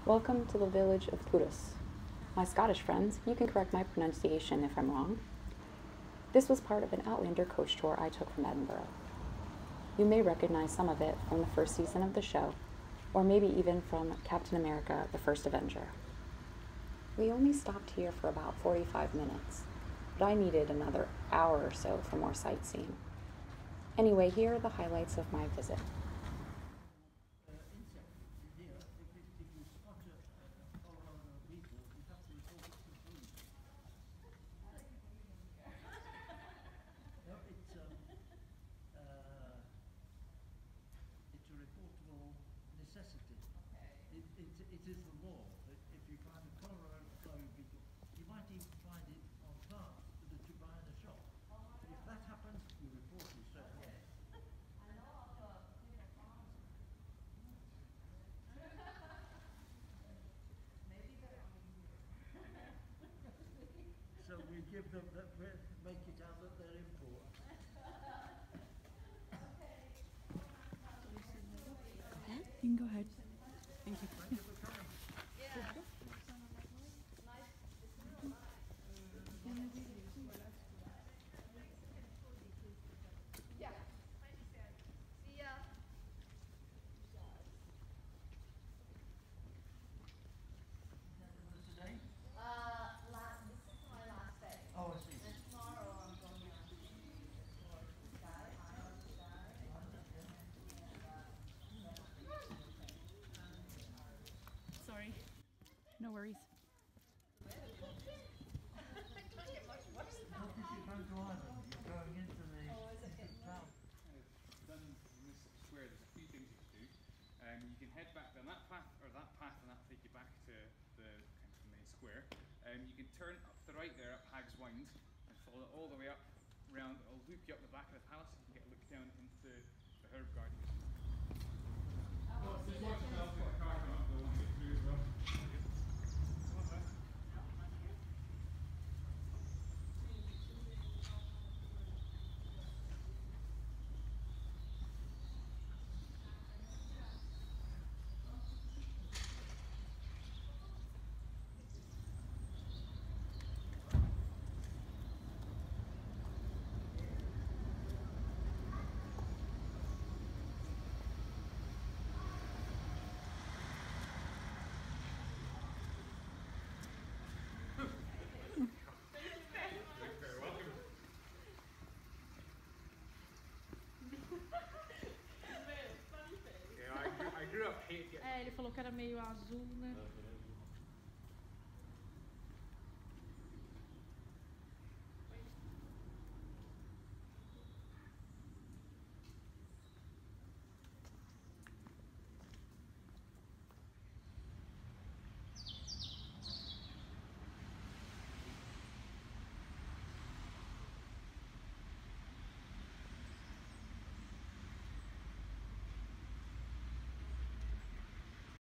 Welcome to the village of Culross. My Scottish friends, you can correct my pronunciation if I'm wrong. This was part of an Outlander coach tour I took from Edinburgh. You may recognize some of it from the first season of the show, or maybe even from Captain America: The First Avenger. We only stopped here for about 45 minutes, but I needed another hour or so for more sightseeing. Anyway, here are the highlights of my visit. It's a reportable necessity. It is the law that if you find a Colorado beetle, you might even find it on plants that you buy in a shop. If that happens, you report it straight away. So we give them that, make it out that they're imports. You can go ahead. Thank you. Thank you for coming. Today? This is my last day. Oh, I see. And tomorrow I'm going out to Sky. Sorry. No worries. I can't get much worse. How did you go to Ireland? You're going into the town. Done in this square, there's a few things you can do. You can head back down that path or that path, and that'll take you back to the kind of main square. You can turn up to the right there, up Hag's Wynd, and follow it all the way up round. It'll loop you up the back of the palace. You can get a look down into the herb garden. Just watch yourself in the car come up, they'll want to get through as well. Ele falou que era meio azul, né?